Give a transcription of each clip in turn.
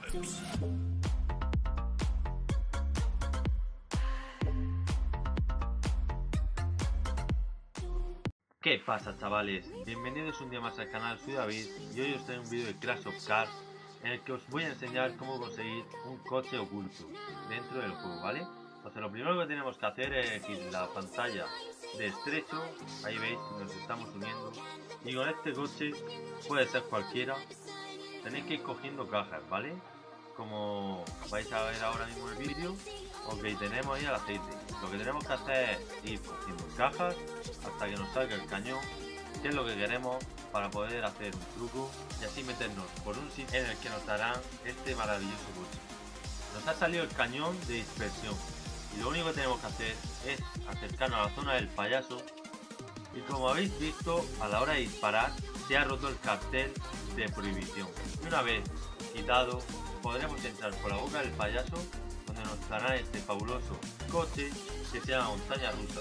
¿Qué pasa, chavales? Bienvenidos un día más al canal, soy David y hoy os traigo un vídeo de Crash of Cars en el que os voy a enseñar cómo conseguir un coche oculto dentro del juego, ¿vale? Entonces lo primero que tenemos que hacer es elegir la pantalla de estrecho, ahí veis que nos estamos uniendo, y con este coche puede ser cualquiera, tenéis que ir cogiendo cajas, ¿vale? Como vais a ver ahora mismo en el vídeo, ok, tenemos ahí el aceite. Lo que tenemos que hacer es ir cogiendo cajas hasta que nos salga el cañón, que es lo que queremos para poder hacer un truco y así meternos por un sitio en el que nos darán este maravilloso coche. Nos ha salido el cañón de dispersión y lo único que tenemos que hacer es acercarnos a la zona del payaso, y como habéis visto, a la hora de disparar se ha roto el cartel de prohibición, y una vez quitado podremos entrar por la boca del payaso, donde nos dará este fabuloso coche que se llama montaña rusa.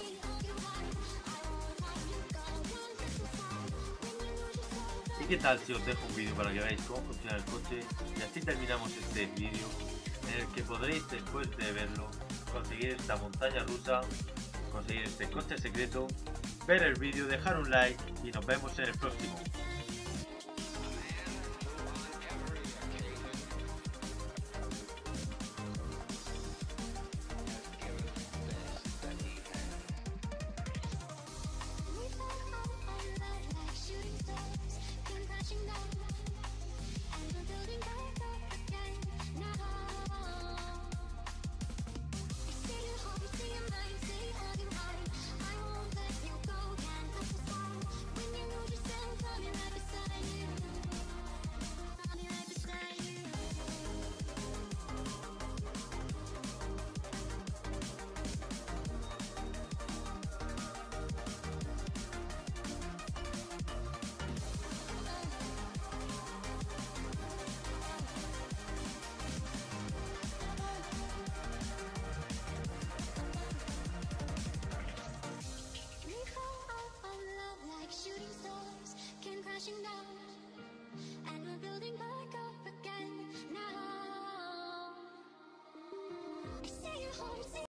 ¿Y qué tal si os dejo un vídeo para que veáis cómo funciona el coche? Y así terminamos este vídeo, en el que podréis, después de verlo, conseguir esta montaña rusa, conseguir este coche secreto, ver el vídeo, dejar un like y nos vemos en el próximo. And we're building back up again now. I see your heart